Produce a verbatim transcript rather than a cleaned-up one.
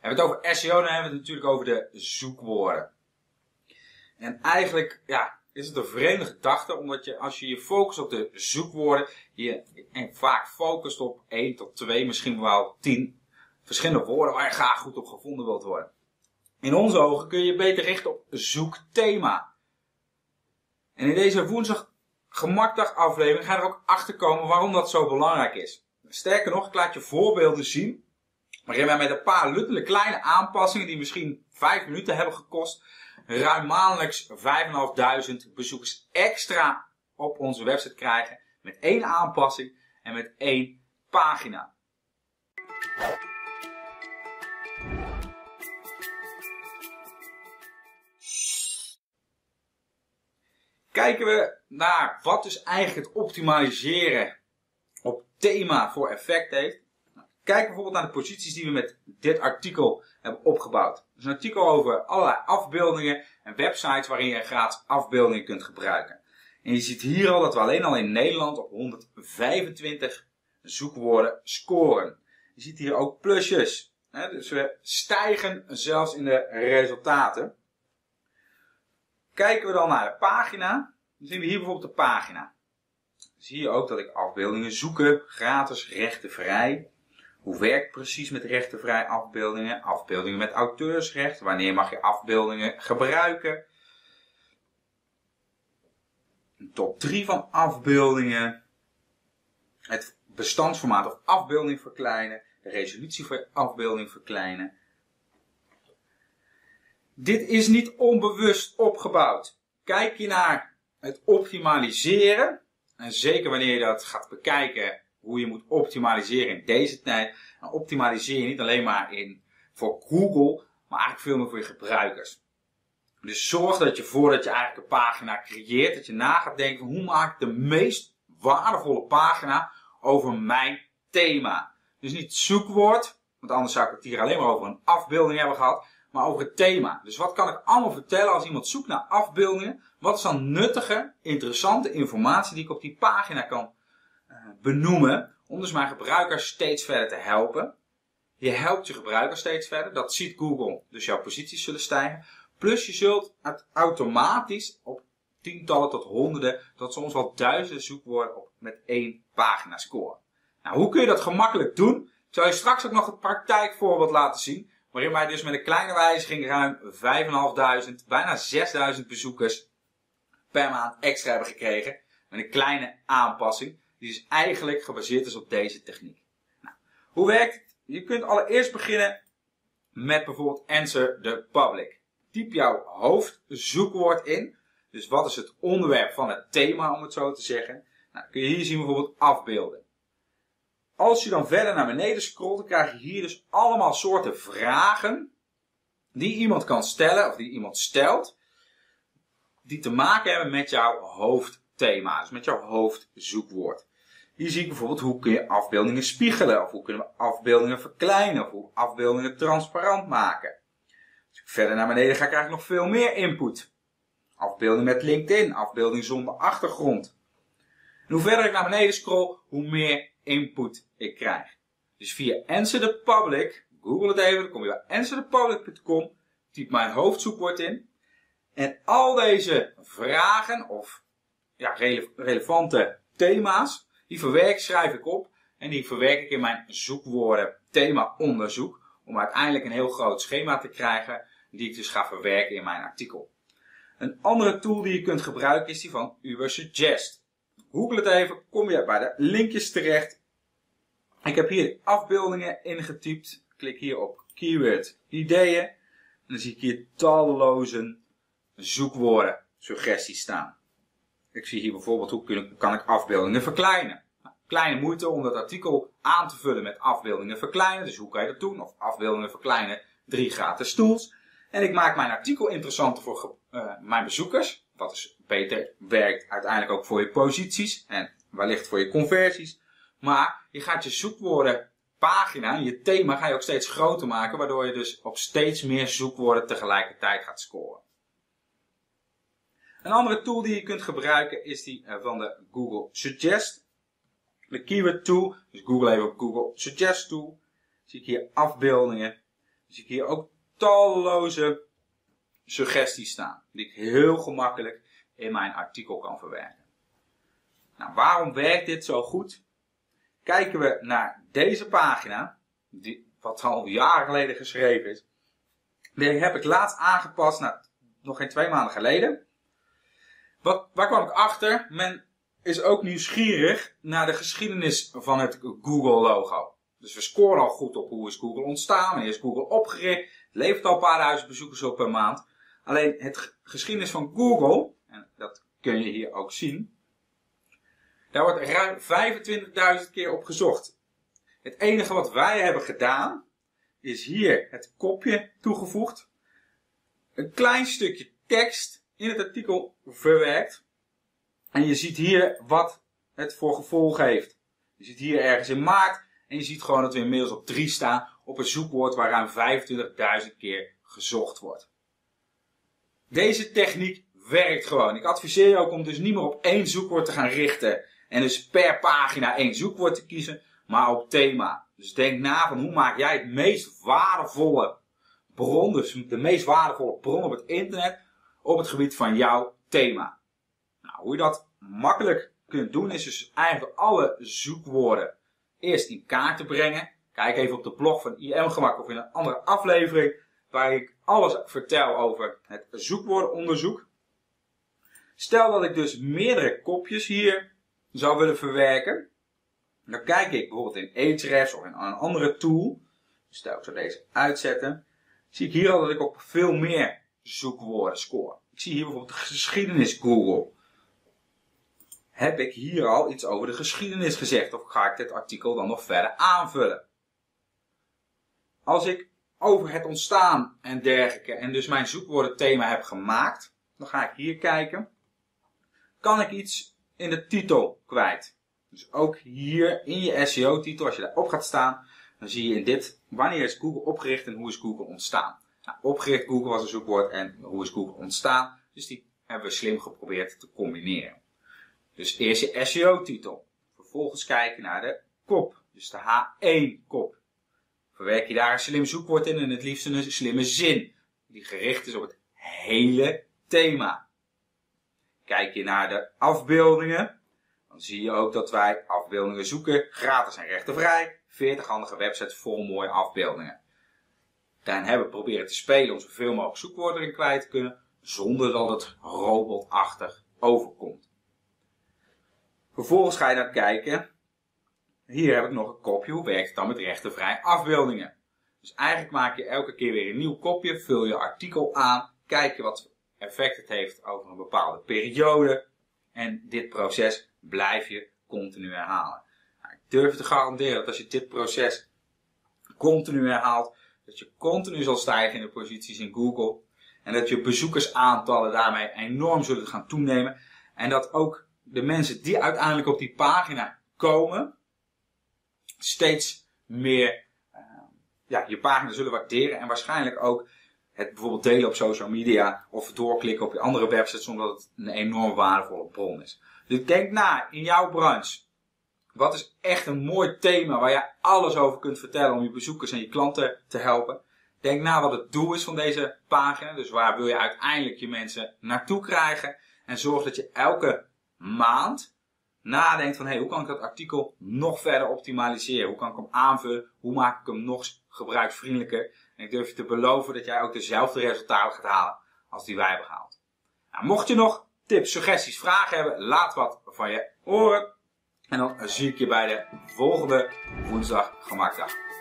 Hebben we het over S E O, dan hebben we het natuurlijk over de zoekwoorden. En eigenlijk ja, is het een vreemde gedachte, omdat je als je je focust op de zoekwoorden, je en vaak focust op één tot twee, misschien wel tien verschillende woorden waar je graag goed op gevonden wilt worden. In onze ogen kun je je beter richten op zoekthema. En in deze woensdag gemakdag aflevering ga je er ook achter komen waarom dat zo belangrijk is. Sterker nog, ik laat je voorbeelden zien waarin wij met een paar luttele kleine aanpassingen die misschien vijf minuten hebben gekost, ruim maandelijks vijfduizend bezoekers extra op onze website krijgen met één aanpassing en met één pagina. Kijken we naar wat dus eigenlijk het optimaliseren op thema voor effect heeft. Kijk bijvoorbeeld naar de posities die we met dit artikel hebben opgebouwd. Het is een artikel over allerlei afbeeldingen en websites waarin je gratis afbeeldingen kunt gebruiken. En je ziet hier al dat we alleen al in Nederland op honderdvijfentwintig zoekwoorden scoren. Je ziet hier ook plusjes. Hè? Dus we stijgen zelfs in de resultaten. Kijken we dan naar de pagina, dan zien we hier bijvoorbeeld de pagina. Dan zie je ook dat ik afbeeldingen zoeken, gratis, rechtenvrij. Hoe werkt precies met rechtenvrij afbeeldingen? Afbeeldingen met auteursrecht. Wanneer mag je afbeeldingen gebruiken? Een top drie van afbeeldingen. Het bestandsformaat of afbeelding verkleinen. De resolutie voor je afbeelding verkleinen. Dit is niet onbewust opgebouwd. Kijk je naar het optimaliseren. En zeker wanneer je dat gaat bekijken. Hoe je moet optimaliseren in deze tijd. Dan optimaliseer je niet alleen maar in, voor Google, maar eigenlijk veel meer voor je gebruikers. Dus zorg dat je voordat je eigenlijk een pagina creëert, dat je na gaat denken van hoe maak ik de meest waardevolle pagina over mijn thema. Dus niet het zoekwoord, want anders zou ik het hier alleen maar over een afbeelding hebben gehad, maar over het thema. Dus wat kan ik allemaal vertellen als iemand zoekt naar afbeeldingen? Wat is dan nuttige, interessante informatie die ik op die pagina kan benoemen, om dus mijn gebruikers steeds verder te helpen. Je helpt je gebruikers steeds verder, dat ziet Google, dus jouw posities zullen stijgen. Plus je zult het automatisch op tientallen tot honderden, tot soms wel duizenden zoekwoorden op met één pagina scoren. Nou, hoe kun je dat gemakkelijk doen? Ik zal je straks ook nog het praktijkvoorbeeld laten zien, waarin wij dus met een kleine wijziging ruim vijfduizend vijfhonderd, bijna zesduizend bezoekers per maand extra hebben gekregen, met een kleine aanpassing. Die dus eigenlijk gebaseerd is op deze techniek. Nou, hoe werkt het? Je kunt allereerst beginnen met bijvoorbeeld Answer the Public. Typ jouw hoofdzoekwoord in. Dus wat is het onderwerp van het thema, om het zo te zeggen. Nou, kun je hier zien bijvoorbeeld afbeelden. Als je dan verder naar beneden scrolt, dan krijg je hier dus allemaal soorten vragen die iemand kan stellen, of die iemand stelt, die te maken hebben met jouw hoofdthema, dus met jouw hoofdzoekwoord. Hier zie ik bijvoorbeeld hoe kun je afbeeldingen spiegelen, of hoe kunnen we afbeeldingen verkleinen, of hoe afbeeldingen transparant maken. Als ik verder naar beneden ga, krijg ik nog veel meer input. Afbeelding met LinkedIn, afbeelding zonder achtergrond. En hoe verder ik naar beneden scroll, hoe meer input ik krijg. Dus via Answer the Public, google het even, dan kom je bij answer the public punt com, typ mijn hoofdzoekwoord in. En al deze vragen, of ja, rele relevante thema's, die verwerk, schrijf ik op en die verwerk ik in mijn zoekwoorden thema onderzoek. Om uiteindelijk een heel groot schema te krijgen die ik dus ga verwerken in mijn artikel. Een andere tool die je kunt gebruiken is die van Ubersuggest. Google het even, kom je bij de linkjes terecht. Ik heb hier de afbeeldingen ingetypt. Klik hier op keyword ideeën. En dan zie ik hier talloze zoekwoorden suggesties staan. Ik zie hier bijvoorbeeld hoe kan ik afbeeldingen verkleinen. Nou, kleine moeite om dat artikel aan te vullen met afbeeldingen verkleinen. Dus hoe kan je dat doen? Of afbeeldingen verkleinen, drie gratis tools. En ik maak mijn artikel interessanter voor uh, mijn bezoekers. Wat dus beter werkt uiteindelijk ook voor je posities. En wellicht voor je conversies. Maar je gaat je zoekwoorden pagina, je thema ga je ook steeds groter maken. Waardoor je dus op steeds meer zoekwoorden tegelijkertijd gaat scoren. Een andere tool die je kunt gebruiken is die van de Google Suggest. De keyword tool, dus Google even op Google Suggest tool. Zie ik hier afbeeldingen. zie ik hier ook talloze suggesties staan. Die ik heel gemakkelijk in mijn artikel kan verwerken. Nou, waarom werkt dit zo goed? Kijken we naar deze pagina, die, wat al jaren geleden geschreven is. Die heb ik laatst aangepast, nou, nog geen twee maanden geleden. Wat, waar kwam ik achter? Men is ook nieuwsgierig naar de geschiedenis van het Google logo. Dus we scoren al goed op hoe is Google ontstaan, wanneer is Google opgericht. Het levert al een paar duizend bezoekers op per maand. Alleen het geschiedenis van Google, en dat kun je hier ook zien, daar wordt ruim vijfentwintigduizend keer op gezocht. Het enige wat wij hebben gedaan, is hier het kopje toegevoegd. Een klein stukje tekst in het artikel verwerkt. En je ziet hier wat het voor gevolg heeft. Je ziet hier ergens in maart. En je ziet gewoon dat we inmiddels op drie staan. Op een zoekwoord waar ruim vijfentwintigduizend keer gezocht wordt. Deze techniek werkt gewoon. Ik adviseer je ook om dus niet meer op één zoekwoord te gaan richten. En dus per pagina één zoekwoord te kiezen. Maar op thema. Dus denk na van hoe maak jij het meest waardevolle bron. Dus de meest waardevolle bron op het internet. Op het gebied van jouw thema. Nou, hoe je dat makkelijk kunt doen is dus eigenlijk alle zoekwoorden eerst in kaart te brengen. Kijk even op de blog van I M-gemak of in een andere aflevering waar ik alles vertel over het zoekwoordenonderzoek. Stel dat ik dus meerdere kopjes hier zou willen verwerken. Dan kijk ik bijvoorbeeld in Ahrefs of in een andere tool. Stel ik zou deze uitzetten. Zie ik hier al dat ik op veel meer zoekwoorden score. Ik zie hier bijvoorbeeld de geschiedenis Google. Heb ik hier al iets over de geschiedenis gezegd? Of ga ik dit artikel dan nog verder aanvullen? Als ik over het ontstaan en dergelijke en dus mijn zoekwoordenthema heb gemaakt, dan ga ik hier kijken. Kan ik iets in de titel kwijt? Dus ook hier in je S E O-titel, als je daarop gaat staan, dan zie je in dit, wanneer is Google opgericht en hoe is Google ontstaan? Nou, opgericht Google was een zoekwoord en hoe is Google ontstaan? Dus die hebben we slim geprobeerd te combineren. Dus eerst je S E O-titel. Vervolgens kijken naar de kop. Dus de H één kop. Verwerk je daar een slim zoekwoord in en het liefst een slimme zin. Die gericht is op het hele thema. Kijk je naar de afbeeldingen. Dan zie je ook dat wij afbeeldingen zoeken. Gratis en rechtenvrij. veertig handige websites vol mooie afbeeldingen. Daarin hebben we proberen te spelen om zoveel mogelijk zoekwoorden erin kwijt te kunnen. Zonder dat het robotachtig overkomt. Vervolgens ga je dan kijken. Hier heb ik nog een kopje. Hoe werkt het dan met rechtenvrij afbeeldingen? Dus eigenlijk maak je elke keer weer een nieuw kopje. Vul je artikel aan. Kijk je wat effect het heeft over een bepaalde periode. En dit proces blijf je continu herhalen. Nou, ik durf te garanderen dat als je dit proces continu herhaalt. Dat je continu zal stijgen in de posities in Google. En dat je bezoekersaantallen daarmee enorm zullen gaan toenemen. En dat ook de mensen die uiteindelijk op die pagina komen, steeds meer uh, ja, je pagina zullen waarderen. En waarschijnlijk ook het bijvoorbeeld delen op social media of doorklikken op je andere websites, omdat het een enorm waardevolle bron is. Dus denk na in jouw branche. Wat is echt een mooi thema waar je alles over kunt vertellen om je bezoekers en je klanten te helpen. Denk na wat het doel is van deze pagina. Dus waar wil je uiteindelijk je mensen naartoe krijgen. En zorg dat je elke maand nadenkt van hey, hoe kan ik dat artikel nog verder optimaliseren? Hoe kan ik hem aanvullen? Hoe maak ik hem nog gebruiksvriendelijker? En ik durf je te beloven dat jij ook dezelfde resultaten gaat halen als die wij hebben gehaald. Nou, mocht je nog tips, suggesties, vragen hebben, laat wat van je horen. En dan zie ik je bij de volgende woensdag Gemakdag.